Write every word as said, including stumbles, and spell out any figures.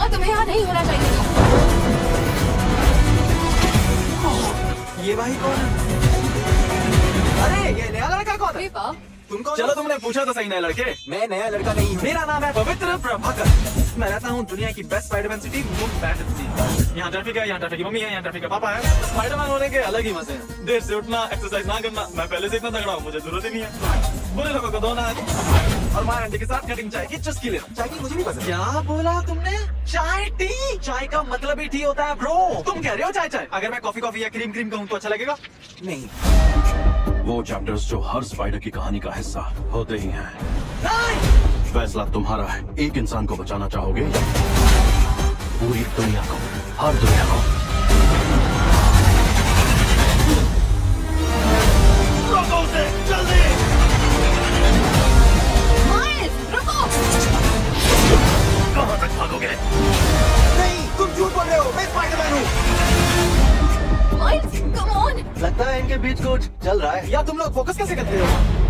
तुम्हें यहाँ नहीं होना चाहिए। ये भाई कौन है? अरे ये नया लड़का कौन है? तुम कौन? चलो तुमने पूछा तो सही नए लड़के। मैं नया लड़का नहीं हूँ। मेरा नाम है पवित्र प्रभाकर। मैं रहता हूँ दुनिया की best Spiderman city Mumbai city. यहाँ ट्रैफिक है, यहाँ ट्रैफिक की मम्मी है, यहाँ ट्रैफिक का पापा है। स्पाइडरमैन होने के अलग ही मजे हैं। देर से उठना, एक्सरसाइज ना करना। मैं पहले से इतना तगड़ा हूँ, मुझे जरूरत ही नहीं है। बुरे लोगों को धोना और माँ आंटी के साथ कटिंग चाय की चुस्की लेना। चाय की मुझे नहीं पसंद। क्या बोला तुमने? चाय टी? चाय का मतलब ही टी होता है ब्रो। तुम कह रहे हो चाय चाय? अगर मैं कॉफी कॉफी या क्रीम क्रीम कहूँ तो अच्छा लगेगा? नहीं। वो चैप्टर्स जो हर स्पाइडर की कहानी का हिस्सा होते ही हैं। नहीं! फैसला तुम्हारा है। एक इंसान को बचाना चाहोगे या पूरी दुनिया को, हर दुनिया को? रुको उसे, जल्दी! माइल्स, रुको! कहाँ तक भागोगे? नहीं, तुम झूठ बोल रहे हो। मैं स्पाइडरमैन हूँ। Miles, come on! लगता है इनके बीच कुछ चल रहा है। या तुम लोग फोकस कैसे करते हो?